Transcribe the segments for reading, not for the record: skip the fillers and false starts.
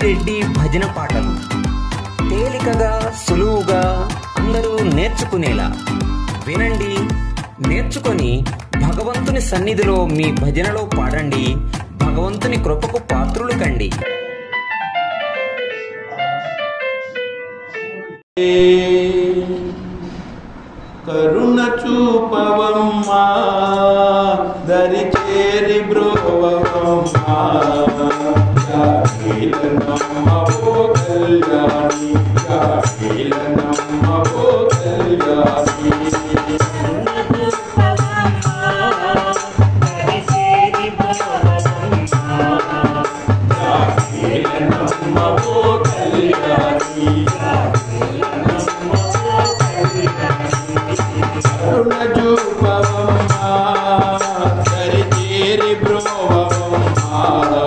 రెడ్డి భజన పాటలు తేలికగా సులువుగా అందరూ నేర్చుకునేలా వినండి, నేర్చుకొని భగవంతుని సన్నిధిలో మీ భజనలో పాడండి. భగవంతుని కృపకు పాత్రులు కండి. కరుణ చూపవమ్మా, దరి చేరి బ్రోవమ్మా, జాగీలనమ్మ ఓ కళ్యాణి, జాగీలనమ్మ ఓ కళ్యాణి. జాగీలనమ్మ ఓ కళ్యాణి, కరుణ చూపవమ్మా, దరి చేరి బ్రోవమ్మా,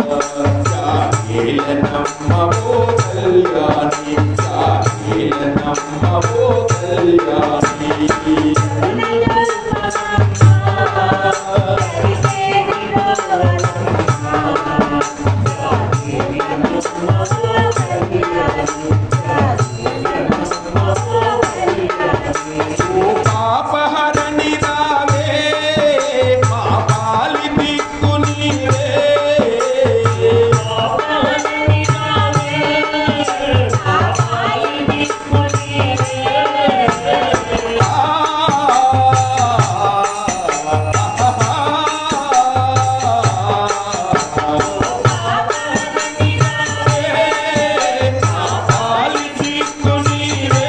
జాగీలనమ్మ ఓ కళ్యాణి, జాగీలనమ్మ ఓ కళ్యాణి. పాపహరణి రావే, మా పాలి దిక్కు నీవే, పాలి దిక్కు నీవే,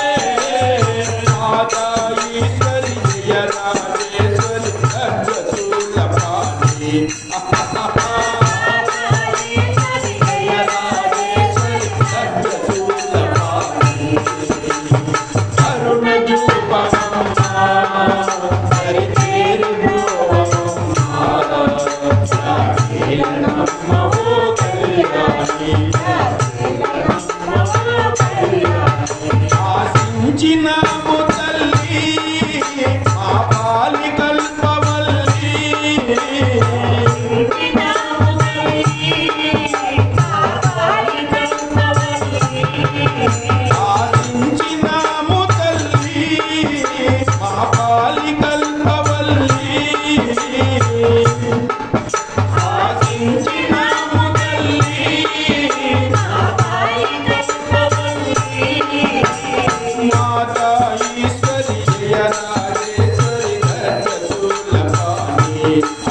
మాతా ఈశ్వరి జయ రాజేశ్వరి సర్వశూల పాణి. జయ రాజేశ్వరి సర్వశూల పాణి. కరుణ చూపవమ్మా, దరి చేరి బ్రోవమ్మా, జాగీలనమ్మ ఓ కళ్యాణి. ఆశించినాము తల్లి, మా పాలి కల్పవల్లి, ఆశించినాము తల్లి, మా పాలి కల్పవల్లి, ఆశించినాము తల్లి, మాతా ఈశ్వరి జయ రాజేశ్వరి సర్వశూల పాణి.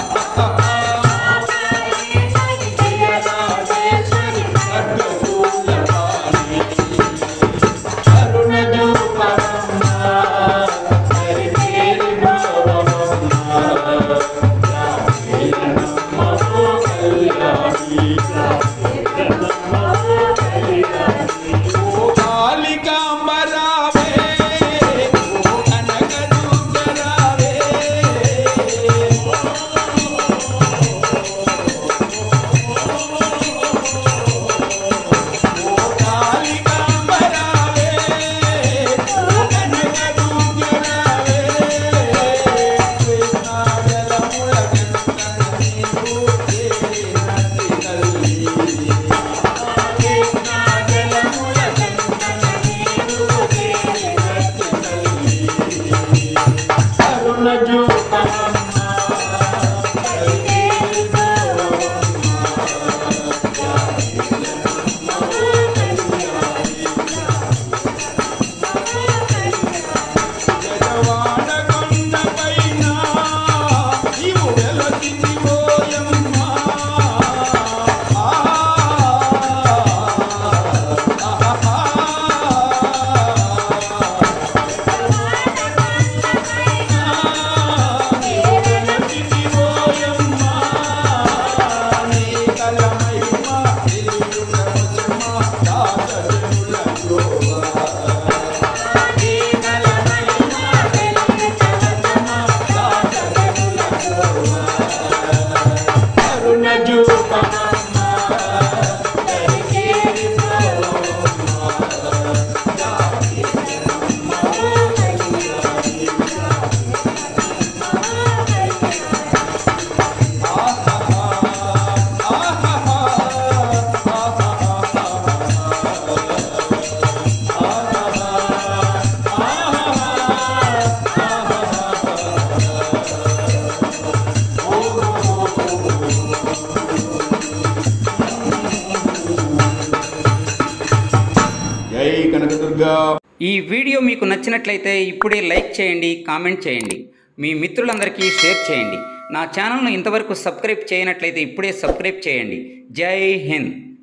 జయ రాజేశ్వరి సర్వశూల పాణి. కరుణ చూపవమ్మా, దరి చేరి బ్రోవమ్మా, జాగీలనమ్మ ఓ కళ్యాణి. ఓ కాళికాంబ రావే, ఓ కనకదుర్గ రావే, ఓ కాళికాంబ రావే, ఓ కనకదుర్గ రావే, కృష్ణాజలముల గంగ నీవు చేరినట్టి తల్లి. కనకదుర్గా. ఈ వీడియో మీకు నచ్చినట్లయితే ఇప్పుడే లైక్ చేయండి, కామెంట్ చేయండి, మీ మిత్రులందరికీ షేర్ చేయండి. నా ఛానల్ను ఇంతవరకు సబ్స్క్రైబ్ చేయనట్లయితే ఇప్పుడే సబ్స్క్రైబ్ చేయండి. జై హింద్.